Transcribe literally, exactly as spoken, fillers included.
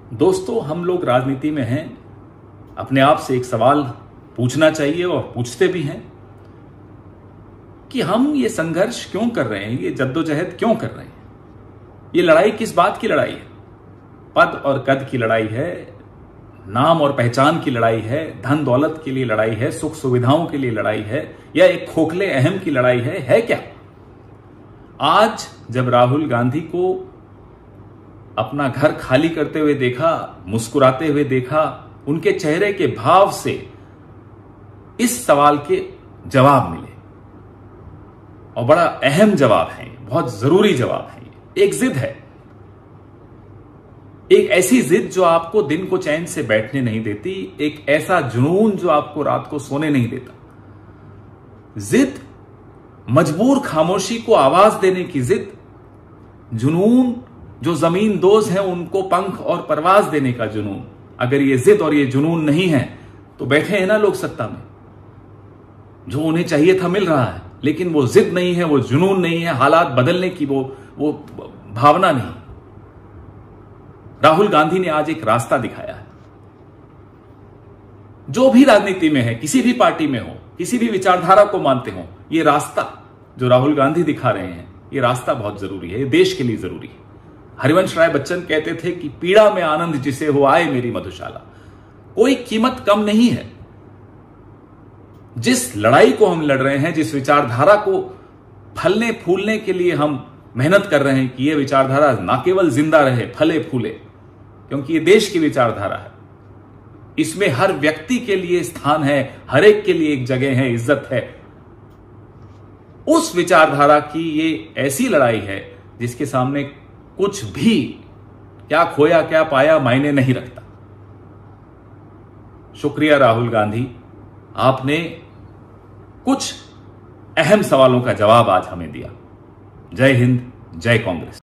दोस्तों, हम लोग राजनीति में हैं, अपने आप से एक सवाल पूछना चाहिए और पूछते भी हैं कि हम ये संघर्ष क्यों कर रहे हैं, ये जद्दोजहद क्यों कर रहे हैं। ये लड़ाई किस बात की लड़ाई है? पद और कद की लड़ाई है, नाम और पहचान की लड़ाई है, धन दौलत के लिए लड़ाई है, सुख सुविधाओं के लिए लड़ाई है, या एक खोखले अहम की लड़ाई है है क्या? आज जब राहुल गांधी को अपना घर खाली करते हुए देखा, मुस्कुराते हुए देखा, उनके चेहरे के भाव से इस सवाल के जवाब मिले और बड़ा अहम जवाब है, बहुत जरूरी जवाब है। एक जिद है, एक ऐसी जिद जो आपको दिन को चैन से बैठने नहीं देती, एक ऐसा जुनून जो आपको रात को सोने नहीं देता। जिद, मजबूर खामोशी को आवाज देने की जिद, जुनून जो जमीन दोज है उनको पंख और परवाज देने का जुनून। अगर ये जिद और ये जुनून नहीं है तो बैठे हैं ना लोग सत्ता में, जो उन्हें चाहिए था मिल रहा है, लेकिन वो जिद नहीं है, वो जुनून नहीं है, हालात बदलने की वो वो भावना नहीं। राहुल गांधी ने आज एक रास्ता दिखाया है। जो भी राजनीति में है, किसी भी पार्टी में हो, किसी भी विचारधारा को मानते हो, ये रास्ता जो राहुल गांधी दिखा रहे हैं, ये रास्ता बहुत जरूरी है, ये देश के लिए जरूरी है। हरिवंश राय बच्चन कहते थे कि पीड़ा में आनंद जिसे हो आए मेरी मधुशाला। कोई कीमत कम नहीं है। जिस लड़ाई को हम लड़ रहे हैं, जिस विचारधारा को फलने फूलने के लिए हम मेहनत कर रहे हैं कि यह विचारधारा ना केवल जिंदा रहे, फले फूले, क्योंकि ये देश की विचारधारा है, इसमें हर व्यक्ति के लिए स्थान है, हर एक के लिए एक जगह है, इज्जत है। उस विचारधारा की ये ऐसी लड़ाई है जिसके सामने कुछ भी, क्या खोया क्या पाया, मायने नहीं रखता। शुक्रिया राहुल गांधी, आपने कुछ अहम सवालों का जवाब आज हमें दिया। जय हिंद, जय कांग्रेस।